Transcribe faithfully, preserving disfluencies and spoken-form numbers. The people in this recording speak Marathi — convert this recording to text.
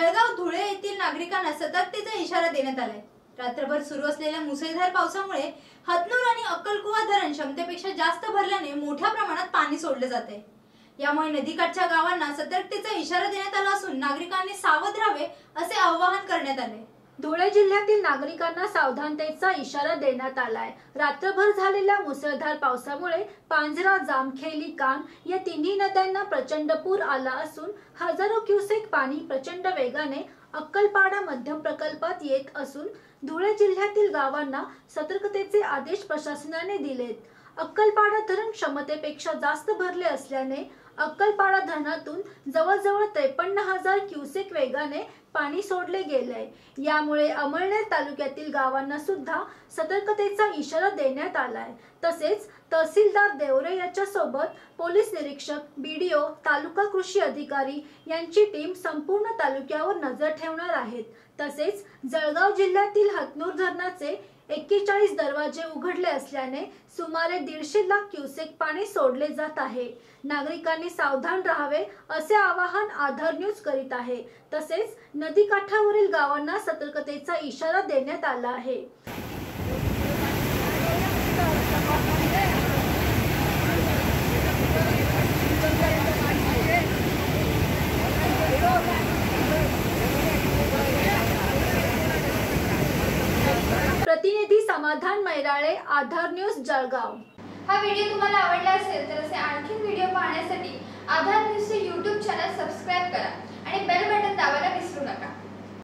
जळगाव धुळे येथील नागरिकांना सतर्कतेचा इशारा देण्यात आलाय। रात्रभर सुरू असलेल्या मुसळधार पावसामुळे हतनूर आणि अक्कलकुवा धरण क्षमतेपेक्षा जास्त भरल्याने मोठ्या प्रमाणात पाणी सोडले जाते। यामुळे नदीकाठच्या गावांना सतर्कतेचा इशारा देण्यात आला असून नागरिकांनी सावध राहावे असे आवाहन करण्यात आले। धुळे जिल्ह्यातील नागरिकांना सावधानतेचा इशारा देण्यात आलाय। रात्रभर झालेल्या मुसळधार पावसामुळे पांजरा, जामखेली, कान या तिन्ही नद्यांना प्रचंड पूर आला असून हजारो क्युसेक पाणी प्रचंड वेगाने अक्कलपाडा मध्यम प्रकल्पात येत असून धुळे जिल्ह्यातील गावांना सतर्कतेचे आदेश प्रशासनाने दिलेत। अक्कलपाडा धरण क्षमतेपेक्षा जास्त भरले असल्याने अक्कलपाडा धरणातून जवळजवळ त्रेपन्न हजार क्युसेक वेगाने पाणी सोडले गेले। यामुळे अमळनेर तालुक्यातील गावांना सुद्धा सतर्कतेचा इशारा देण्यात आलाय। तसेच तहसीलदार देवरे याच्या सोबत पोलीस निरीक्षक, बीडीओ, तालुका कृषी अधिकारी यांची टीम संपूर्ण तालुक्यावर नजर ठेवणार आहेत। तसेच जळगाव जिल्ह्यातील हतनूर धरणाचे एक्केचाळीस दरवाजे उघडले असल्याने सुमारे दीडशे लाख क्युसेक पाणी सोडले जात आहे। नागरिकांनी सावधान राहावे असे आवाहन आधार न्यूज करीत आहे। तसेच नदीकाठावरील गावांना सतर्कतेचा इशारा देण्यात आला आहे। प्रतिनिधी समाधान मैराळे, आधार न्यूज, जळगाव। हा व्हिडिओ तुम्हाला आवडला असेल तर असे आणखी व्हिडिओ पाहण्यासाठी आधार न्यूजचे यूट्यूब चॅनल सबस्क्राइब करा आणि बेल बटन दाबायला विसरू नका।